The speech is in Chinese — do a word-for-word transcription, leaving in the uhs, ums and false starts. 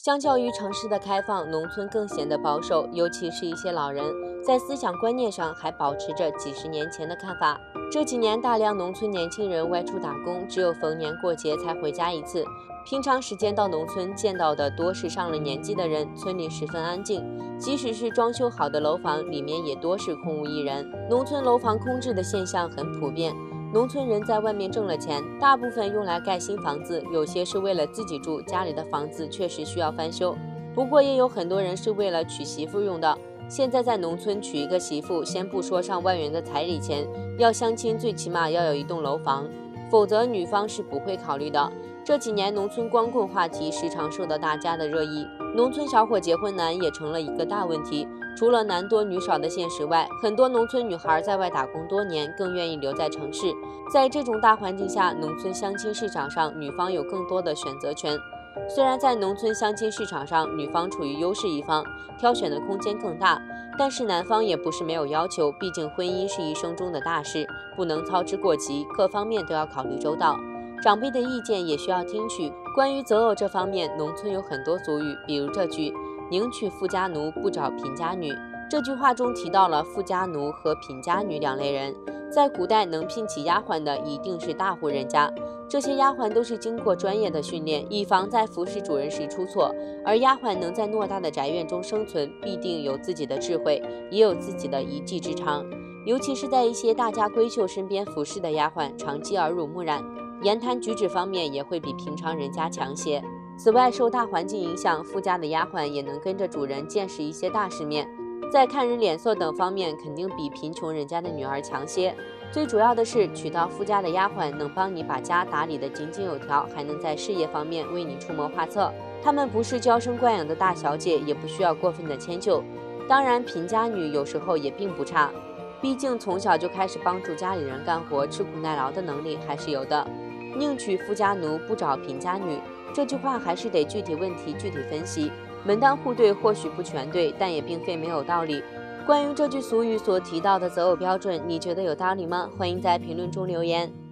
相较于城市的开放，农村更显得保守，尤其是一些老人，在思想观念上还保持着几十年前的看法。这几年，大量农村年轻人外出打工，只有逢年过节才回家一次。平常时间到农村见到的多是上了年纪的人，村里十分安静，即使是装修好的楼房，里面也多是空无一人。农村楼房空置的现象很普遍。农村人在外面挣了钱，大部分用来盖新房子，有些是为了自己住，家里的房子确实需要翻修。不过也有很多人是为了娶媳妇用的。现在在农村娶一个媳妇，先不说上万元的彩礼钱，要相亲最起码要有一栋楼房，否则女方是不会考虑的。这几年农村光棍话题时常受到大家的热议，农村小伙结婚难也成了一个大问题。除了男多女少的现实外，很多农村女孩在外打工多年，更愿意留在城市。在这种大环境下，农村相亲市场上女方有更多的选择权。虽然在农村相亲市场上女方处于优势一方，挑选的空间更大，但是男方也不是没有要求，毕竟婚姻是一生中的大事，不能操之过急，各方面都要考虑周到。长辈的意见也需要听取。关于择偶这方面，农村有很多俗语，比如这句“宁娶富家奴，不找贫家女”。这句话中提到了富家奴和贫家女两类人。在古代，能聘起丫鬟的一定是大户人家，这些丫鬟都是经过专业的训练，以防在服侍主人时出错。而丫鬟能在偌大的宅院中生存，必定有自己的智慧，也有自己的一技之长。尤其是在一些大家闺秀身边服侍的丫鬟，常记耳濡目染，言谈举止方面也会比平常人家强些。此外，受大环境影响，富家的丫鬟也能跟着主人见识一些大世面，在看人脸色等方面肯定比贫穷人家的女儿强些。最主要的是，娶到富家的丫鬟能帮你把家打理得井井有条，还能在事业方面为你出谋划策。她们不是娇生惯养的大小姐，也不需要过分的迁就。当然，贫家女有时候也并不差，毕竟从小就开始帮助家里人干活，吃苦耐劳的能力还是有的。宁娶富家奴，不找贫家女，这句话还是得具体问题具体分析，门当户对或许不全对，但也并非没有道理。关于这句俗语所提到的择偶标准，你觉得有道理吗？欢迎在评论中留言。